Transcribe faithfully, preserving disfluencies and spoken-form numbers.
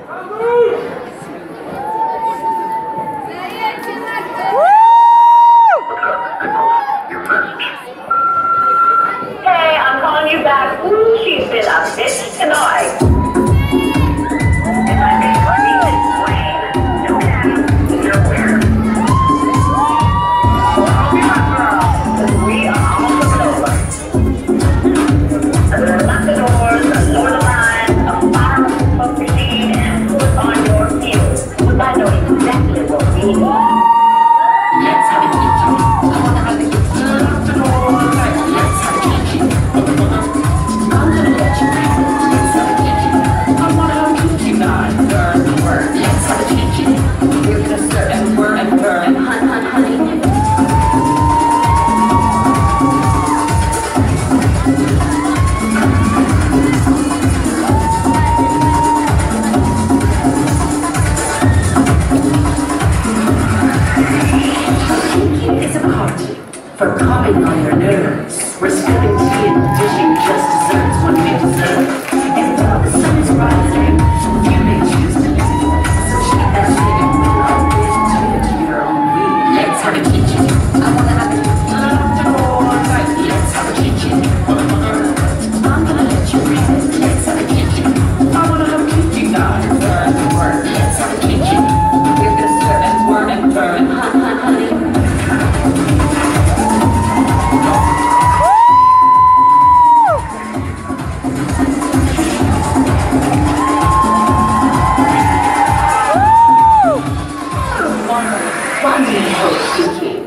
Hey, I'm calling you back. Ooh, she's been a bitch tonight. If I make money this rain, no cabs, nowhere. I'll be my girl. We are all coming over. Lock the doors, lower the line, a fire smoke machine, and put on your heels. Because I know exactly what we need. Let's have a kitchen. I wanna have a kitchen. Lock the doors. Let's have a kitchen. I'm gonna let you have it. Let's have a kitchen. I wanna have a kitchen. Nine, turn, word. Let's have a kitchen. We're gonna serve and word and turn. Hun, hun, honey. It's a party for calming all your nerves. We're spilling tea and dishing just desserts when we deserve. And while the sun is rising, you may choose to listen. So keep that shit in the middle of it, turn it to your own way. Let's have a kitchen. I wanna have a kitchen. Let's have a kitchen. I'm gonna let you have it. Let's have a kitchen. I wanna have a kitchen. Nine, turn, word. Let's have a kitchen. We're gonna serve and word and turn. Hun, hun, honey. One, one, one,